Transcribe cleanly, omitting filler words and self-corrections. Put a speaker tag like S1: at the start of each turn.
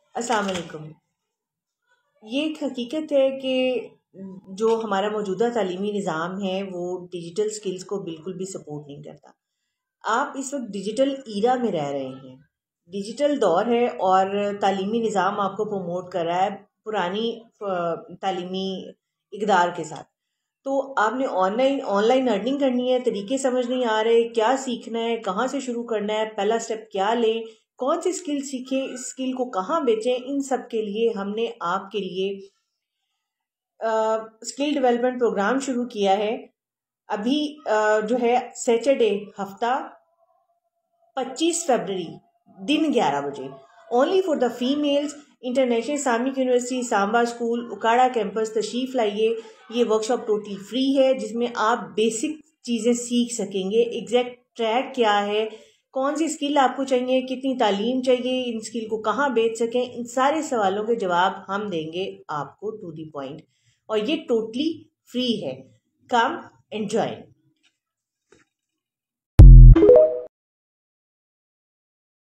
S1: अस्सलाम वालेकुम। ये एक हकीकत है कि जो हमारा मौजूदा तालीमी निज़ाम है वो डिजिटल स्किल्स को बिल्कुल भी सपोर्ट नहीं करता। आप इस वक्त डिजिटल ईरा में रह रहे हैं, डिजिटल दौर है और तालीमी निज़ाम आपको प्रमोट कर रहा है पुरानी तालीमी इक़दार के साथ। तो आपने ऑनलाइन ऑनलाइन अर्निंग करनी है, तरीके समझ नहीं आ रहे, क्या सीखना है, कहाँ से शुरू करना है, पहला स्टेप क्या लें, कौन सी स्किल सीखें, इस स्किल को कहाँ बेचें, इन सब के लिए हमने आपके लिए स्किल डेवलपमेंट प्रोग्राम शुरू किया है। अभी जो है सैटरडे हफ्ता 25 फरवरी दिन 11 बजे only for the females, international Islamic university Samba school उकाड़ा कैंपस तशरीफ़ लाइए। ये वर्कशॉप टोटली फ्री है जिसमें आप बेसिक चीज़ें सीख सकेंगे। एग्जैक्ट ट्रैक क्या है, कौन सी स्किल आपको चाहिए, कितनी तालीम चाहिए, इन स्किल को कहाँ बेच सकें, इन सारे सवालों के जवाब हम देंगे आपको टू दी पॉइंट। और ये टोटली फ्री है। Come and join.